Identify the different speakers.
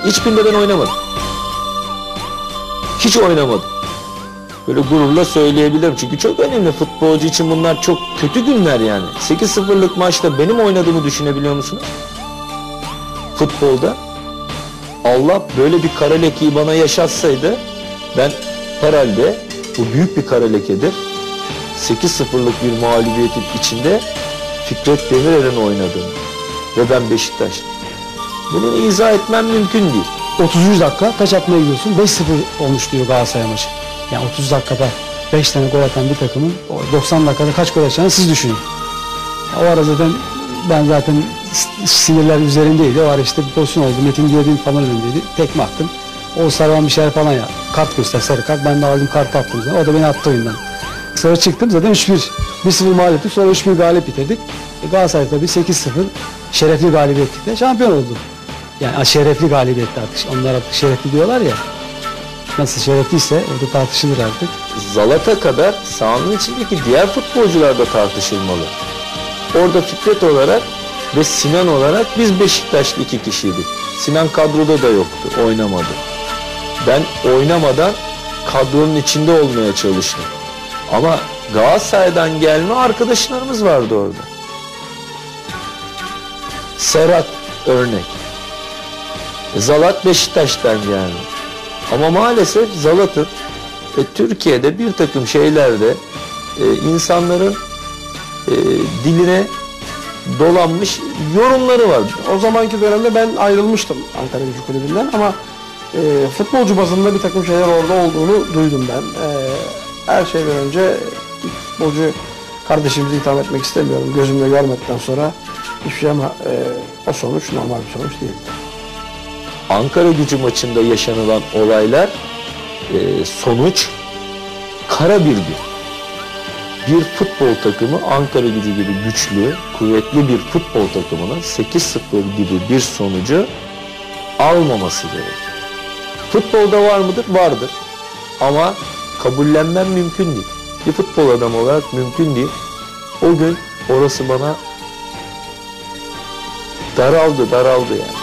Speaker 1: Hiçbirinde ben oynamadım. Hiç oynamadım. Böyle gururla söyleyebilirim. Çünkü çok önemli. Futbolcu için bunlar çok kötü günler yani. 8-0'lık maçta benim oynadığımı düşünebiliyor musunuz? Futbolda. Allah böyle bir kara lekeyi bana yaşatsaydı ben herhalde, bu büyük bir kara lekedir, 8-0'lık bir mağlubiyetin içinde Fikret Demirel'in oynadığını ve ben Beşiktaş'tım. Bunu izah etmem mümkün değil.
Speaker 2: 30. dakika taç atmaya gidiyorsun. 5-0 olmuş diyor Galatasaray maçı. Yani 30 dakikada 5 tane gol atan bir takımın 90 dakikada kaç gol atacağını siz düşünün. O ara ben zaten sinirler üzerimdeydi. O ara işte bir pozisyon oldu. Metin Diyadin falan önündeydi. Tekme attım. O sarılan bir şeyler falan ya. Kart göster, sarı kart. Ben de aldım, kartı attım. O da beni attı oyundan. Sonra çıktım zaten 3-1. 1-0 mağlup ettik. Sonra 3-1 galip bitirdik. Galatasaray tabii 8-0 şerefli galibiyetlikle şampiyon oldu. Yani şerefli galibiyetti artık. Onlar artık şerefli diyorlar ya. Nasıl şerefliyse orada tartışılır artık.
Speaker 1: Zalata kadar sahanın içindeki diğer futbolcular da tartışılmalı. Orada Fikret olarak ve Sinan olarak biz Beşiktaşlı 2 kişiydik. Sinan kadroda da yoktu, oynamadı. Ben oynamadan kadronun içinde olmaya çalıştım. Ama Galatasaray'dan gelme arkadaşlarımız vardı orada. Serhat örnek. Zalat Beşiktaş'tan geldi. Ama maalesef Zalat'ın Türkiye'de bir takım şeylerde insanların diline dolanmış yorumları var.
Speaker 3: O zamanki dönemde ben ayrılmıştım Ankara Gücü Kulübü'nden ama futbolcu bazında bir takım şeyler orada olduğunu duydum ben. Her şeyden önce futbolcu kardeşimizi itham etmek istemiyorum. Gözümle görmedikten sonra hiçbir şey, ama o sonuç normal bir sonuç değil.
Speaker 1: Ankara Gücü maçında yaşanılan olaylar sonuç kara bir gün. Bir futbol takımı Ankara Gücü gibi güçlü, kuvvetli bir futbol takımının 8-0 gibi bir sonucu almaması gerekir. Futbolda var mıdır? Vardır. Ama kabullenmem mümkün değil. Bir futbol adamı olarak mümkün değil. O gün orası bana daraldı yani.